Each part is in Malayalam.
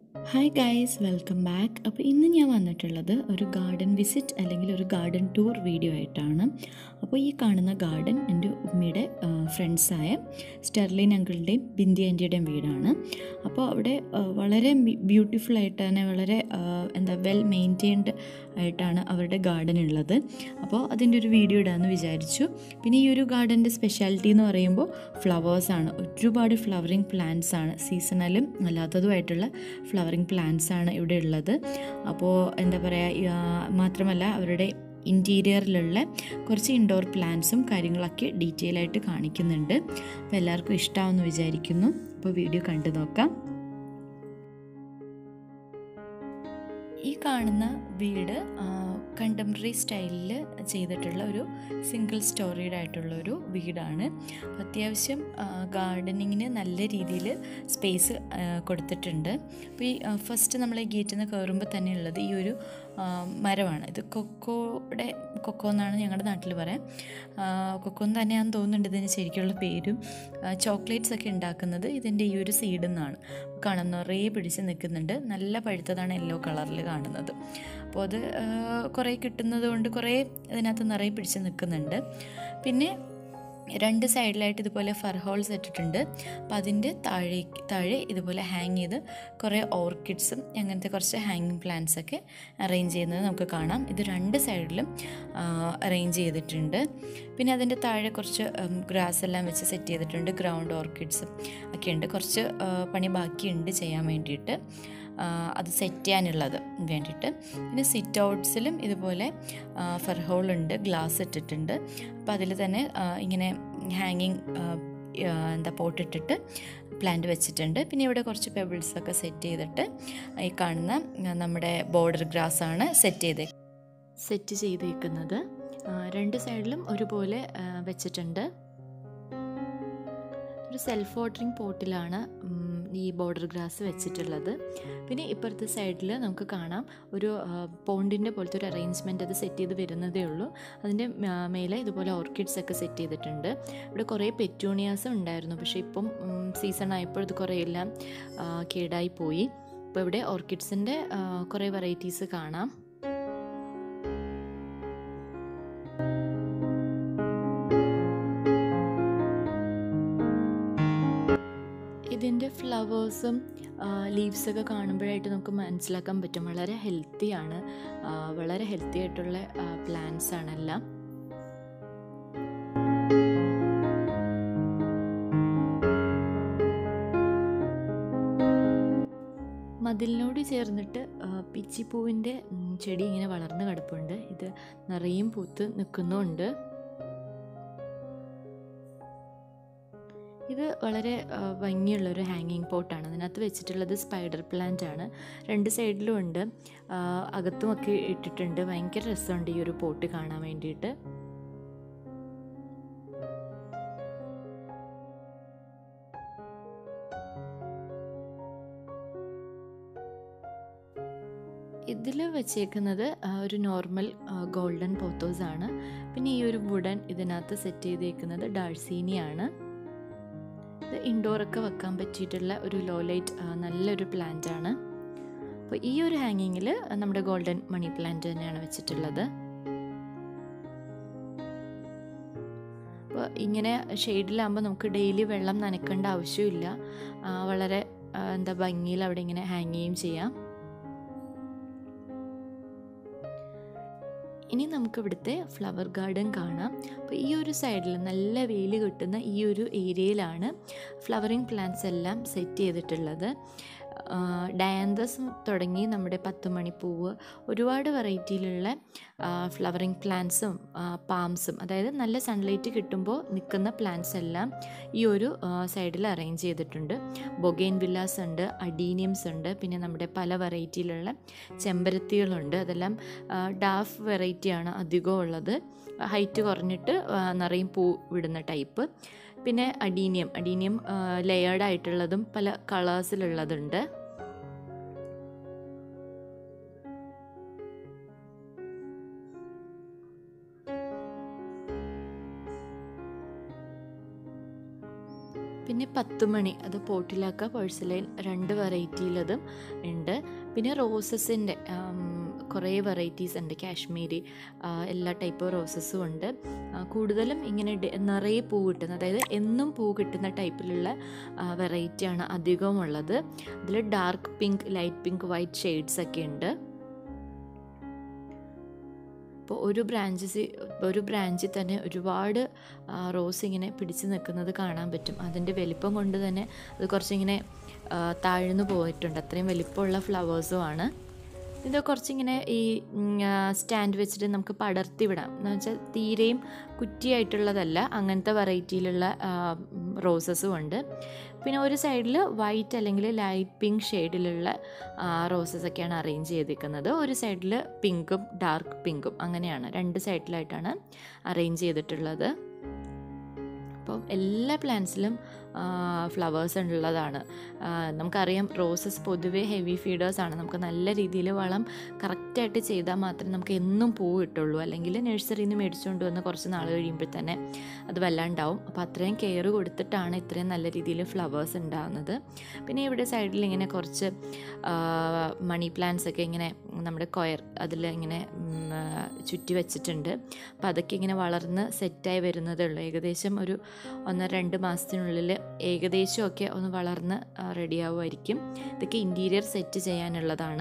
Hi guys, welcome back. അപ്പോൾ ഇന്ന് ഞാൻ വന്നിട്ടുള്ളത് ഒരു ഗാർഡൻ വിസിറ്റ് അല്ലെങ്കിൽ ഒരു ഗാർഡൻ ടൂർ വീഡിയോ ആയിട്ടാണ്. അപ്പോൾ ഈ കാണുന്ന ഗാർഡൻ എൻ്റെ ഉമ്മയുടെ ഫ്രണ്ട്സായ സ്റ്റെർലിൻ അങ്കിളുടെയും ബിന്ദി ആൻറ്റിയുടെയും വീടാണ്. അപ്പോൾ അവിടെ വളരെ ബ്യൂട്ടിഫുള്ളായിട്ട് തന്നെ വളരെ വെൽ മെയിൻറ്റെയിൻഡ് ആയിട്ടാണ് അവരുടെ ഗാർഡൻ ഉള്ളത്. അപ്പോൾ അതിൻ്റെ ഒരു വീഡിയോ ഇടാമെന്ന് വിചാരിച്ചു. പിന്നെ ഈ ഒരു ഗാർഡൻ്റെ സ്പെഷ്യാലിറ്റി എന്ന് പറയുമ്പോൾ ഫ്ലവേഴ്സാണ്. ഒരുപാട് ഫ്ലവറിങ് പ്ലാന്റ്സ് ആണ്, സീസണലും അല്ലാത്തതുമായിട്ടുള്ള ഫ്ലവറിങ് പ്ലാന്റ്സ് ആണ് ഇവിടെ ഉള്ളത്. അപ്പോൾ മാത്രമല്ല അവരുടെ ഇൻറ്റീരിയറിലുള്ള കുറച്ച് ഇൻഡോർ പ്ലാന്റ്സും കാര്യങ്ങളൊക്കെ ഡീറ്റെയിൽ ആയിട്ട് കാണിക്കുന്നുണ്ട്. അപ്പോൾ എല്ലാവർക്കും ഇഷ്ടമാവുമെന്ന് വിചാരിക്കുന്നു. അപ്പോൾ വീഡിയോ കണ്ടു നോക്കാം. ഈ കാണുന്ന വീട് കണ്ടംപററി സ്റ്റൈലിൽ ചെയ്തിട്ടുള്ള ഒരു സിംഗിൾ സ്റ്റോറീഡ് ആയിട്ടുള്ളൊരു വീടാണ്. അത്യാവശ്യം ഗാർഡനിങ്ങിന് നല്ല രീതിയിൽ സ്പേസ് കൊടുത്തിട്ടുണ്ട്. അപ്പോൾ ഈ ഫസ്റ്റ് നമ്മൾ ഈ ഗേറ്റിൽ നിന്ന് കയറുമ്പോൾ തന്നെ ഉള്ളത് ഈ ഒരു മരമാണ്. ഇത് കൊക്കോ എന്നാണ് ഞങ്ങളുടെ നാട്ടിൽ പറയാം. കൊക്കോ എന്ന് തന്നെയാണെന്ന് തോന്നുന്നുണ്ട് ഇതിന് ശരിക്കുള്ള പേരും. ചോക്ലേറ്റ്സ് ഒക്കെ ഉണ്ടാക്കുന്നത് ഇതിൻ്റെ ഈ ഒരു സീഡിൽ നിന്നാണ്. കാണാൻ നിറയെ പിടിച്ച് നിൽക്കുന്നുണ്ട്. നല്ല പഴുത്തതാണ് യെല്ലോ കളറിൽ കാണുന്നത്. അപ്പോൾ അത് കുറേ കിട്ടുന്നത് കൊണ്ട് കുറേ ഇതിനകത്ത് നിറയെ പിടിച്ച് നിൽക്കുന്നുണ്ട്. പിന്നെ രണ്ട് സൈഡിലായിട്ട് ഇതുപോലെ ഫർ ഹോൾസ് ഇട്ടിട്ടുണ്ട്. അപ്പോൾ അതിൻ്റെ താഴെ ഇതുപോലെ ഹാങ് ചെയ്ത് കുറേ ഓർക്കിഡ്സും അങ്ങനത്തെ കുറച്ച് ഹാങ്ങിങ് പ്ലാന്റ്സൊക്കെ അറേഞ്ച് ചെയ്യുന്നത് നമുക്ക് കാണാം. ഇത് രണ്ട് സൈഡിലും അറേഞ്ച് ചെയ്തിട്ടുണ്ട്. പിന്നെ അതിൻ്റെ താഴെ കുറച്ച് ഗ്രാസ് എല്ലാം വെച്ച് സെറ്റ് ചെയ്തിട്ടുണ്ട്. ഗ്രൗണ്ട് ഓർക്കിഡ്സും ഒക്കെ ഉണ്ട്. കുറച്ച് പണി ബാക്കിയുണ്ട് ചെയ്യാൻ വേണ്ടിയിട്ട്, അത് സെറ്റ് ചെയ്യാനുള്ളത് വേണ്ടിയിട്ട്. പിന്നെ സിറ്റ് ഔട്ട്സിലും ഇതുപോലെ ഫർ ഹോളുണ്ട്, ഗ്ലാസ് ഇട്ടിട്ടുണ്ട്. അപ്പോൾ അതിൽ തന്നെ ഇങ്ങനെ ഹാങ്ങിങ് പോട്ടിട്ടിട്ട് പ്ലാന്റ് വെച്ചിട്ടുണ്ട്. പിന്നെ ഇവിടെ കുറച്ച് പെബിൾസൊക്കെ സെറ്റ് ചെയ്തിട്ട് ഈ കാണുന്ന നമ്മുടെ ബോർഡർ ഗ്രാസാണ് സെറ്റ് ചെയ്തേക്കുന്നത്. രണ്ട് സൈഡിലും ഒരുപോലെ വെച്ചിട്ടുണ്ട്. ഒരു സെൽഫ് വാട്ടറിങ് പോട്ടിലാണ് ഈ ബോർഡർ ഗ്രാസ് വെച്ചിട്ടുള്ളത്. പിന്നെ ഇപ്പുറത്തെ സൈഡിൽ നമുക്ക് കാണാം ഒരു പോണ്ടിൻ്റെ പോലത്തെ ഒരു അറേഞ്ച്മെൻറ്റ്. അത് സെറ്റ് ചെയ്ത് വരുന്നതേ ഉള്ളൂ. അതിൻ്റെ മേലെ ഇതുപോലെ ഓർക്കിഡ്സ് ഒക്കെ സെറ്റ് ചെയ്തിട്ടുണ്ട്. ഇവിടെ കുറേ പെറ്റൂണിയാസ് ഉണ്ടായിരുന്നു, പക്ഷേ ഇപ്പം സീസൺ ആയപ്പോൾ ഇത് കുറേ എല്ലാം കേടായി പോയി. ഇപ്പോൾ ഇവിടെ ഓർക്കിഡ്സിൻ്റെ കുറേ വെറൈറ്റീസ് കാണാം. ഇതിൻ്റെ ഫ്ലവേഴ്സും ലീവ്സൊക്കെ കാണുമ്പോഴായിട്ട് നമുക്ക് മനസ്സിലാക്കാൻ പറ്റും വളരെ ഹെൽത്തിയാണ്, വളരെ ഹെൽത്തി ആയിട്ടുള്ള പ്ലാന്റ്സ് ആണെല്ലാം. മതിലിനോട് ചേർന്നിട്ട് പിച്ചിപ്പൂവിൻ്റെ ചെടി ഇങ്ങനെ വളർന്ന് കിടപ്പുണ്ട്. ഇത് നിറയും പൂത്ത് നിൽക്കുന്നുണ്ട്. ഇത് വളരെ ഭംഗിയുള്ളൊരു ഹാങ്ങിങ് പോട്ടാണ്. അതിനകത്ത് വെച്ചിട്ടുള്ളത് സ്പൈഡർ പ്ലാന്റ് ആണ്. രണ്ട് സൈഡിലും ഉണ്ട്, അകത്തുമൊക്കെ ഇട്ടിട്ടുണ്ട്. ഭയങ്കര രസമുണ്ട് ഈ ഒരു പോട്ട് കാണാൻ വേണ്ടിയിട്ട്. ഇതിൽ വെച്ചേക്കുന്നത് ഒരു നോർമൽ ഗോൾഡൻ പോത്തോസ് ആണ്. പിന്നെ ഈ ഒരു വുഡൻ ഇതിനകത്ത് സെറ്റ് ചെയ്തേക്കുന്നത് ഡാഴ്സീനിയാണ്. ഇത് ഇൻഡോറൊക്കെ വെക്കാൻ പറ്റിയിട്ടുള്ള ഒരു ലോ ലൈറ്റ് നല്ലൊരു പ്ലാന്റ് ആണ്. അപ്പോൾ ഈ ഒരു ഹാങ്ങിങ്ങിൽ നമ്മുടെ ഗോൾഡൻ മണി പ്ലാന്റ് തന്നെയാണ് വെച്ചിട്ടുള്ളത്. അപ്പോൾ ഇങ്ങനെ ഷെയ്ഡിലാകുമ്പോൾ നമുക്ക് ഡെയിലി വെള്ളം നനയ്ക്കേണ്ട ആവശ്യമില്ല. വളരെ ഭംഗിയിൽ അവിടെ ഇങ്ങനെ ഹാങ് ചെയ്യുകയും ചെയ്യാം. ഇനി നമുക്ക് ഇവിടുത്തെ ഫ്ലവർ ഗാർഡൻ കാണാം. അപ്പോൾ ഈ ഒരു സൈഡിൽ നല്ല വെയിൽ കിട്ടുന്ന ഈ ഒരു ഏരിയയിലാണ് ഫ്ലവറിങ് പ്ലാന്റ്സ് എല്ലാം സെറ്റ് ചെയ്തിട്ടുള്ളത്. ഡയാന്തസ് തുടങ്ങി നമ്മുടെ 10 മണിപ്പൂവ്, ഒരുപാട് വെറൈറ്റിയിലുള്ള ഫ്ലവറിങ് പ്ലാന്റ്സും പാംസും, അതായത് നല്ല സൺലൈറ്റ് കിട്ടുമ്പോൾ നിൽക്കുന്ന പ്ലാന്റ്സ് എല്ലാം ഈ ഒരു സൈഡിൽ അറേഞ്ച് ചെയ്തിട്ടുണ്ട്. ബൊഗെയിൻ വില്ലാസ് ഉണ്ട്, അഡീനിയംസ് ഉണ്ട്, പിന്നെ നമ്മുടെ പല വെറൈറ്റിയിലുള്ള ചെമ്പരത്തികളുണ്ട്. അതെല്ലാം ഡാഫ് വെറൈറ്റിയാണ് അധികം ഉള്ളത്. ഹൈറ്റ് കുറഞ്ഞിട്ട് നിറയും പൂ വിടുന്ന ടൈപ്പ്. പിന്നെ അഡീനിയം ലെയേർഡ് ആയിട്ടുള്ളതും പല കളേഴ്സിലുള്ളതുണ്ട്. പിന്നെ പിന്നെ 10 മണി, അത് പോട്ടിലാക്ക പോഴ്സലൈൻ 2 വെറൈറ്റിയിലതും ഉണ്ട്. പിന്നെ റോസസിൻ്റെ കുറേ വെറൈറ്റീസ് ഉണ്ട്, കാശ്മീരി എല്ലാ ടൈപ്പ് റോസസും ഉണ്ട്. കൂടുതലും ഇങ്ങനെ നിറയെ പൂ കിട്ടുന്ന, അതായത് എന്നും പൂ കിട്ടുന്ന ടൈപ്പിലുള്ള വെറൈറ്റിയാണ് അധികവും ഉള്ളത്. അതിൽ dark pink, light pink, white shades ഒക്കെ ഉണ്ട്. അപ്പോൾ ഒരു ബ്രാഞ്ചിൽ തന്നെ ഒരുപാട് റോസ് ഇങ്ങനെ പിടിച്ച് നിൽക്കുന്നത് കാണാൻ പറ്റും. അതിൻ്റെ വലിപ്പം കൊണ്ട് തന്നെ അത് കുറച്ചിങ്ങനെ താഴ്ന്നു പോയിട്ടുണ്ട്. അത്രയും വലിപ്പമുള്ള ഫ്ലവേഴ്സുമാണ്. ഇത് കുറച്ചിങ്ങനെ ഈ സ്റ്റാൻഡ് വെച്ചിട്ട് നമുക്ക് പടർത്തി വിടാം. എന്ന് വെച്ചാൽ തീരെയും കുറ്റിയായിട്ടുള്ളതല്ല, അങ്ങനത്തെ വെറൈറ്റിയിലുള്ള റോസസും ഉണ്ട്. പിന്നെ ഒരു സൈഡിൽ വൈറ്റ് അല്ലെങ്കിൽ ലൈറ്റ് പിങ്ക് ഷെയ്ഡിലുള്ള റോസസൊക്കെയാണ് അറേഞ്ച് ചെയ്തിരിക്കുന്നത്. ഒരു സൈഡിൽ പിങ്കും ഡാർക്ക് പിങ്കും, അങ്ങനെയാണ് 2 സൈഡിലായിട്ടാണ് അറേഞ്ച് ചെയ്തിട്ടുള്ളത്. അപ്പോൾ എല്ലാ പ്ലാന്റ്സിലും ഫ്ലവേഴ്സ് ഉള്ളതാണ്. നമുക്കറിയാം റോസസ് പൊതുവേ ഹെവി ഫീഡേഴ്സാണ്. നമുക്ക് നല്ല രീതിയിൽ വളം കറക്റ്റായിട്ട് ചെയ്താൽ മാത്രമേ നമുക്ക് എന്നും പൂ കിട്ടുള്ളൂ. അല്ലെങ്കിൽ നഴ്സറിയിൽ നിന്ന് മേടിച്ചുകൊണ്ട് വന്ന് കുറച്ച് നാൾ കഴിയുമ്പോൾ തന്നെ അത് വല്ലാണ്ടാവും. അപ്പോൾ അത്രയും കെയർ കൊടുത്തിട്ടാണ് ഇത്രയും നല്ല രീതിയിൽ ഫ്ലവേഴ്സ് ഉണ്ടാകുന്നത്. പിന്നെ ഇവിടെ സൈഡിൽ ഇങ്ങനെ കുറച്ച് മണി പ്ലാന്റ്സ് ഒക്കെ ഇങ്ങനെ നമ്മുടെ കൊയർ അതിൽ ഇങ്ങനെ ചുറ്റി വെച്ചിട്ടുണ്ട്. അപ്പോൾ അതൊക്കെ ഇങ്ങനെ വളർന്ന് സെറ്റായി വരുന്നതേ ഉള്ളൂ. ഏകദേശം ഒരു 1-2 മാസത്തിനുള്ളിൽ ഏകദേശമൊക്കെ ഒന്ന് വളർന്ന് റെഡിയാവുമായിരിക്കും. ഇതൊക്കെ ഇൻറ്റീരിയർ സെറ്റ് ചെയ്യാനുള്ളതാണ്.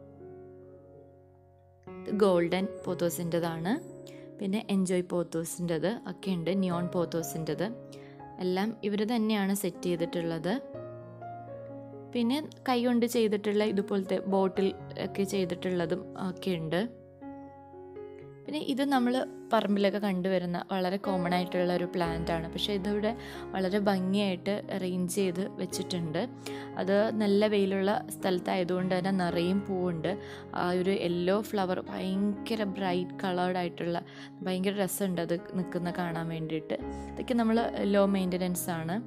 ഗോൾഡൻ പോത്തോസിൻ്റെതാണ്. പിന്നെ എൻജോയ് പോത്തോസിൻ്റെത് ഒക്കെ ഉണ്ട്, നിയോൺ പോത്തോസിൻ്റെത് എല്ലാം ഇവർ തന്നെയാണ് സെറ്റ് ചെയ്തിട്ടുള്ളത്. പിന്നെ കൈ കൊണ്ട് ചെയ്തിട്ടുള്ള ഇതുപോലത്തെ ബോട്ടിൽ ഒക്കെ ചെയ്തിട്ടുള്ളതും ഒക്കെ ഉണ്ട്. പിന്നെ ഇത് നമ്മൾ പറമ്പിലൊക്കെ കണ്ടുവരുന്ന വളരെ കോമൺ ആയിട്ടുള്ള ഒരു പ്ലാന്റാണ്. പക്ഷേ ഇതിവിടെ വളരെ ഭംഗിയായിട്ട് അറേഞ്ച് ചെയ്ത് വെച്ചിട്ടുണ്ട്. അത് നല്ല വെയിലുള്ള സ്ഥലത്തായതുകൊണ്ട് തന്നെ നിറയും പൂവുണ്ട്. ആ ഒരു യെല്ലോ ഫ്ലവർ ഭയങ്കര ബ്രൈറ്റ് കളേർഡ് ആയിട്ടുള്ള ഭയങ്കര രസമുണ്ട് അത് നിൽക്കുന്ന കാണാൻ വേണ്ടിയിട്ട്. ഇതൊക്കെ നമ്മൾ ലോ മെയിൻ്റനൻസ് ആണ്.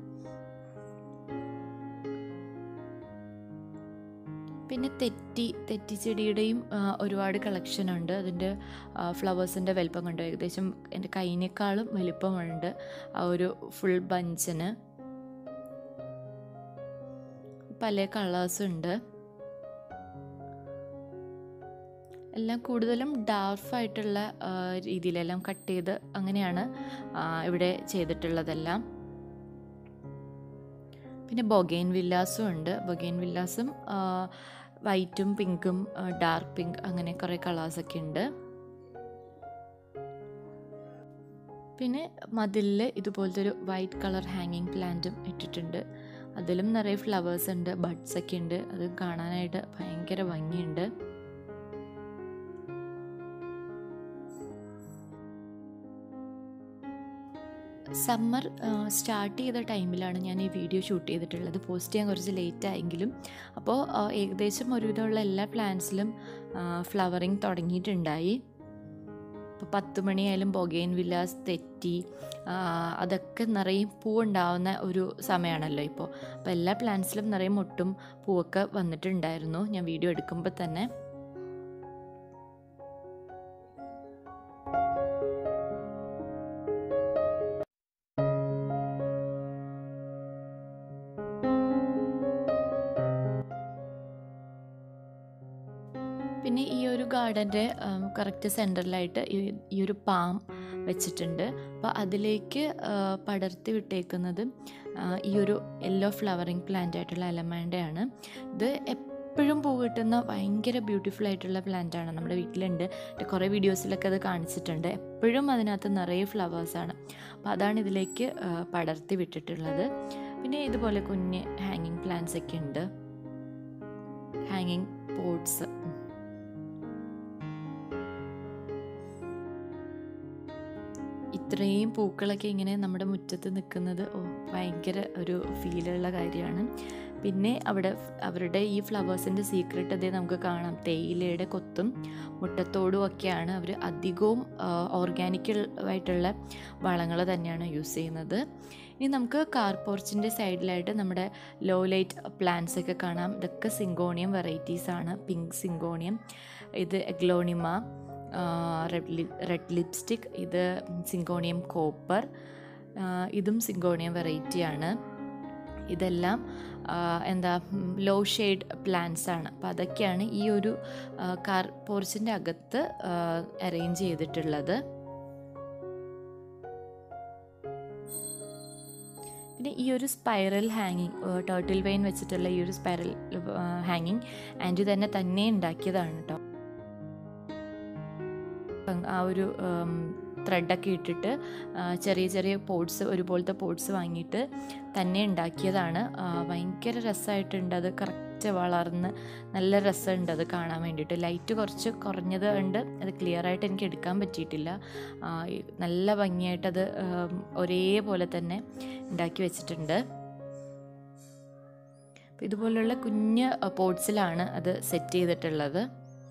പിന്നെ തെറ്റിച്ചെടിയുടെയും ഒരുപാട് കളക്ഷൻ ഉണ്ട്. അതിൻ്റെ ഫ്ലവേഴ്സിൻ്റെ വലിപ്പം കൊണ്ട് ഏകദേശം എൻ്റെ കൈയിനേക്കാളും വലിപ്പമുണ്ട് ആ ഒരു ഫുൾ ബഞ്ചിന്. പല കളേഴ്സുണ്ട്. എല്ലാം കൂടുതലും ഡാർഫായിട്ടുള്ള രീതിയിലെല്ലാം കട്ട് ചെയ്ത് അങ്ങനെയാണ് ഇവിടെ ചെയ്തിട്ടുള്ളതെല്ലാം. പിന്നെ ബൊഗെയിൻ വില്ലാസും ഉണ്ട്. ബൊഗെയിൻ വില്ലാസും വൈറ്റും പിങ്കും ഡാർക്ക് പിങ്ക് അങ്ങനെ കുറേ കളേഴ്സൊക്കെ ഉണ്ട്. പിന്നെ മതിലിൽ ഇതുപോലത്തെ ഒരു വൈറ്റ് കളർ ഹാങ്ങിങ് പ്ലാന്റും ഇട്ടിട്ടുണ്ട്. അതിലും നിറയെ ഫ്ലവേഴ്സ് ഉണ്ട്, ബഡ്സൊക്കെ ഉണ്ട്. അത് കാണാനായിട്ട് ഭയങ്കര ഭംഗിയുണ്ട്. സമ്മർ സ്റ്റാർട്ട് ചെയ്ത ടൈമിലാണ് ഞാൻ ഈ വീഡിയോ ഷൂട്ട് ചെയ്തിട്ടുള്ളത്. പോസ്റ്റ് ചെയ്യാൻ കുറച്ച് ലേറ്റായെങ്കിലും അപ്പോൾ ഏകദേശം ഒരുവിധമുള്ള എല്ലാ പ്ലാന്റ്സിലും ഫ്ലവറിങ് തുടങ്ങിയിട്ടുണ്ടായി. ഇപ്പോൾ 10 മണിയായാലും ബൊഗെയിൻ വില്ലാസ്, തെറ്റി അതൊക്കെ നിറയെ പൂവുണ്ടാവുന്ന ഒരു സമയമാണല്ലോ ഇപ്പോൾ. അപ്പോൾ എല്ലാ പ്ലാന്റ്സിലും നിറയെ മൊട്ടും പൂവൊക്കെ വന്നിട്ടുണ്ടായിരുന്നു ഞാൻ വീഡിയോ എടുക്കുമ്പോൾ തന്നെ. പിന്നെ ഈ ഒരു ഗാർഡൻ്റെ കറക്റ്റ് സെൻറ്ററിലായിട്ട് ഈ ഒരു പാം വെച്ചിട്ടുണ്ട്. അപ്പോൾ അതിലേക്ക് പടർത്തി വിട്ടേക്കുന്നത് ഈ ഒരു യെല്ലോ ഫ്ലവറിങ് പ്ലാന്റ് ആയിട്ടുള്ള അലമാൻഡയാണ്. ഇത് എപ്പോഴും പൂ കിട്ടുന്ന ഭയങ്കര ബ്യൂട്ടിഫുൾ ആയിട്ടുള്ള പ്ലാന്റാണ്. നമ്മുടെ വീട്ടിലുണ്ട്, കുറേ വീഡിയോസിലൊക്കെ അത് കാണിച്ചിട്ടുണ്ട്. എപ്പോഴും അതിനകത്ത് നിറയെ ഫ്ലവേഴ്സാണ്. അപ്പോൾ അതാണ് ഇതിലേക്ക് പടർത്തി വിട്ടിട്ടുള്ളത്. പിന്നെ ഇതുപോലെ കുഞ്ഞ് ഹാങ്ങിങ് പ്ലാന്റ്സ് ഒക്കെ ഉണ്ട്, ഹാങ്ങിങ് പോട്ട്സ്. ഇത്രയും പൂക്കളൊക്കെ ഇങ്ങനെ നമ്മുടെ മുറ്റത്ത് നിൽക്കുന്നത് ഭയങ്കര ഒരു ഫീലുള്ള കാര്യമാണ്. പിന്നെ അവരുടെ ഈ ഫ്ലവേഴ്സിൻ്റെ സീക്രട്ട് അതേ നമുക്ക് കാണാം. തേയിലയുടെ കൊത്തും മുട്ടത്തോടും ഒക്കെയാണ് അവർ അധികവും ഓർഗാനിക്കായിട്ടുള്ള വളങ്ങൾ തന്നെയാണ് യൂസ് ചെയ്യുന്നത്. ഇനി നമുക്ക് കാർ പോർച്ചിൻ്റെ സൈഡിലായിട്ട് നമ്മുടെ ലോ ലൈറ്റ് പ്ലാന്റ്സ് ഒക്കെ കാണാം. ഇതൊക്കെ സിങ്കോണിയം വെറൈറ്റീസാണ്. പിങ്ക് സിങ്കോണിയം, ഇത് എഗ്ലോണിമ, റെഡ് ലിപ്സ്റ്റിക്, ഇത് സിങ്കോണിയം കോപ്പർ, ഇതും സിങ്കോണിയം വെറൈറ്റിയാണ്. ഇതെല്ലാം എന്താ ലോ ഷെയ്ഡ് പ്ലാന്റ്സ് ആണ്. അപ്പോൾ അതൊക്കെയാണ് ഈ ഒരു കാർ പോർച്ചിൻ്റെ അകത്ത് അറേഞ്ച് ചെയ്തിട്ടുള്ളത്. പിന്നെ ഈ ഒരു സ്പൈറൽ ഹാങ്ങിങ്, ടേർട്ടിൽ വെയിൻ വെച്ചിട്ടുള്ള ഈ ഒരു സ്പൈറൽ ഹാങ്ങിങ് ആൻറ്റി തന്നെ ഉണ്ടാക്കിയതാണ് കേട്ടോ. ആ ഒരു ത്രെഡൊക്കെ ഇട്ടിട്ട് ചെറിയ ചെറിയ പോട്ട്സ്, ഒരുപോലത്തെ പോട്ട്സ് വാങ്ങിയിട്ട് തന്നെ ഉണ്ടാക്കിയതാണ്. ഭയങ്കര രസമായിട്ടുണ്ട്. അത് കറക്റ്റ് വളർന്ന് നല്ല രസമുണ്ട് അത് കാണാൻ വേണ്ടിയിട്ട്. ലൈറ്റ് കുറച്ച് കുറഞ്ഞത് കൊണ്ട് അത് ക്ലിയറായിട്ട് എനിക്ക് എടുക്കാൻ പറ്റിയിട്ടില്ല. നല്ല ഭംഗിയായിട്ടത് ഒരേപോലെ തന്നെ ഉണ്ടാക്കി വെച്ചിട്ടുണ്ട്. ഇതുപോലുള്ള കുഞ്ഞ് പോട്ട്സിലാണ് അത് സെറ്റ് ചെയ്തിട്ടുള്ളത്.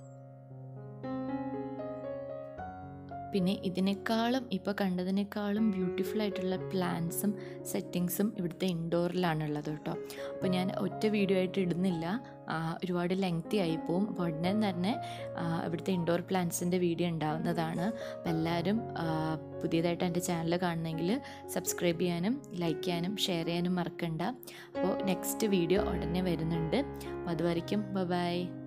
പിന്നെ ഇതിനേക്കാളും ഇപ്പോൾ കണ്ടതിനേക്കാളും ബ്യൂട്ടിഫുൾ ആയിട്ടുള്ള പ്ലാന്റ്സും സെറ്റിങ്സും ഇവിടുത്തെ ഇൻഡോറിലാണുള്ളത് കേട്ടോ. അപ്പോൾ ഞാൻ ഒറ്റ വീഡിയോ ആയിട്ട് ഇടുന്നില്ല, ഒരുപാട് ലെങ്തി ആയിപ്പോവും. അപ്പോൾ ഉടനെ തന്നെ ഇവിടുത്തെ ഇൻഡോർ പ്ലാന്റ്സിൻ്റെ വീഡിയോ ഉണ്ടാവുന്നതാണ്. അപ്പോൾ എല്ലാവരും പുതിയതായിട്ട് എൻ്റെ ചാനൽ കാണണമെങ്കിൽ സബ്സ്ക്രൈബ് ചെയ്യാനും ലൈക്ക് ചെയ്യാനും ഷെയർ ചെയ്യാനും മറക്കണ്ട. അപ്പോൾ നെക്സ്റ്റ് വീഡിയോ ഉടനെ വരുന്നുണ്ട്. അപ്പോൾ അതുവരയ്ക്കും ബൈ.